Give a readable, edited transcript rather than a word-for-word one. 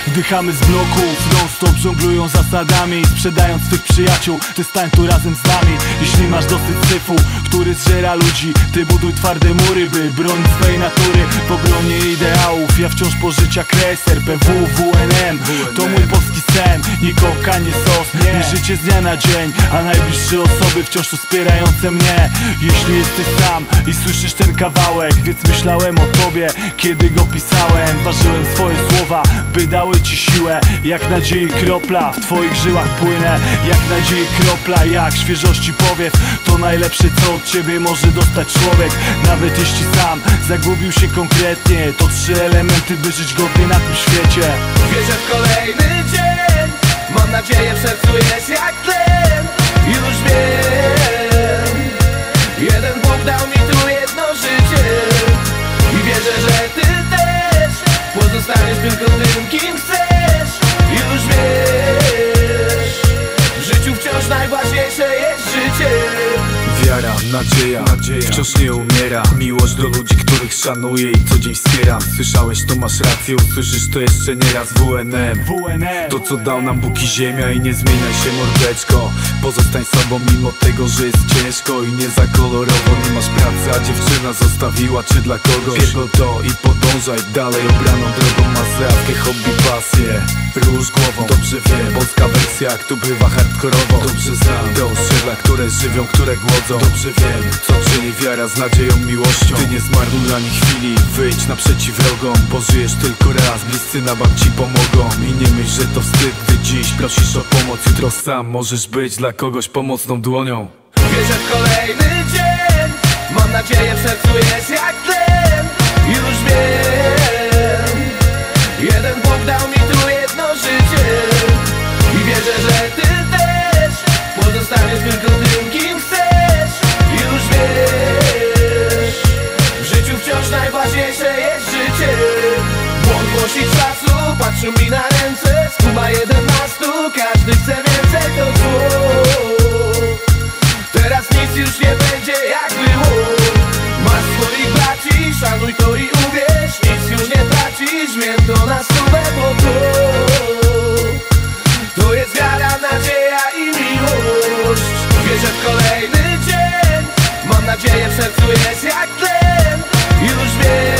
Wdychamy z bloków, non-stop żonglują zasadami, sprzedając swych przyjaciół. Ty stań tu razem z nami. Jeśli masz dosyć syfu, który zżera ludzi, ty buduj twarde mury, by bronić swej natury. W obronie ideałów ja wciąż pożycia kres. RPW, WNM, to mój polski sen. Nie koka, nie sos, nie życie z dnia na dzień, a najbliższe osoby wciąż wspierające mnie. Jeśli jesteś sam i słyszysz ten kawałek, więc myślałem o tobie, kiedy go pisałem. Ważyłem swoje słowa, by dały ci siłę. Jak nadziei kropla w twoich żyłach płynę. Jak nadziei kropla, jak świeżości powiew. To najlepsze, co od ciebie może dostać człowiek. Nawet jeśli sam zagubił się konkretnie, to 3 elementy, by żyć godnie na tym świecie. Wierzę w kolejny dzień, mam nadzieję w sercu jest jak tlen. Już wiem, jeden Bóg dał mi tu jedno życie. I wierzę, że ty też pozostaniesz tylko tym, kim chcesz. Już wiesz, w życiu wciąż najważniejsze jest życie. Wiara, nadzieja, wciąż nie umiera. Miłość do ludzi, których szanuję i co dzień wspieram. Słyszałeś, to masz rację, usłyszysz to jeszcze nieraz. WNM, to co dał nam Bóg i ziemia. I nie zmieniaj się, mordeczko. Pozostań sobą mimo tego, że jest ciężko i nie za kolorowo. Nie masz pracy, a dziewczyna zostawiła cię dla kogoś. Pierdol to i podążaj dalej obraną drogą. Masz zajawkę, hobby, pasję, rusz głową. Dobrze wiem, polska wersja, jak tu bywa hardkorowo. Dobrze znam te osiedla, które żywią, które głodzą. Dobrze wiem, co czyni wiara z nadzieją, miłością. Ty nie zmarnuj ani chwili, wyjdź naprzeciw wrogom, bo żyjesz tylko raz, bliscy na bank ci pomogą. I nie myśl, że to wstyd, gdy dziś prosisz o pomoc. Jutro sam możesz być dla kogoś pomocną dłonią. Wierzę w kolejny dzień, mam nadzieję w sercu jest jak tlen. Już wiem, jeden Bóg dał mi tu jedno życie. I wierzę, że ty też pozostaniesz tylko tym, kim chcesz. Już wiesz, w życiu wciąż najważniejsze jest życie. Błąd głosi czasu, patrzą mi na ręce. Skuma 11, każdy chce więcej, to zło. Teraz nic już nie będzie jak było. Masz swoich braci, szanuj to i uwierz. Nic już nie tracisz, mię to na stówę, bo to jest wiara, nadzieja i miłość. Wierzę w kolejny dzień, mam nadzieję w sercu jest jak tlen. Już wiem,